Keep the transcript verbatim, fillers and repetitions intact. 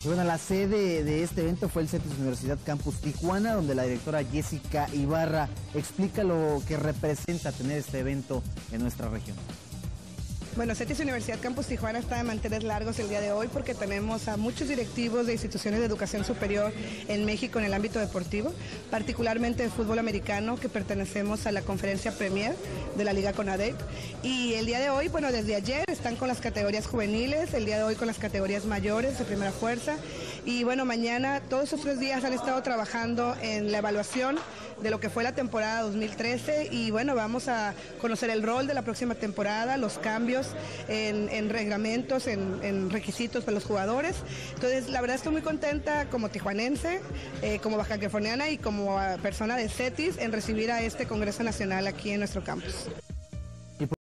Y bueno, la sede de este evento fue el CETIS Universidad Campus Tijuana, donde la directora Jessica Ibarra explica lo que representa tener este evento en nuestra región. Bueno, CETIS Universidad Campus Tijuana está de manteles largos el día de hoy porque tenemos a muchos directivos de instituciones de educación superior en México en el ámbito deportivo, particularmente de fútbol americano, que pertenecemos a la conferencia Premier de la Liga CONADEP. Y el día de hoy, bueno, desde ayer están con las categorías juveniles, el día de hoy con las categorías mayores de primera fuerza. Y bueno, mañana, todos esos tres días han estado trabajando en la evaluación de lo que fue la temporada dos mil trece y bueno, vamos a conocer el rol de la próxima temporada, los cambios en, en reglamentos, en, en requisitos para los jugadores. Entonces, la verdad estoy muy contenta como tijuanense, eh, como baja californiana y como persona de CETIS en recibir a este Congreso Nacional aquí en nuestro campus.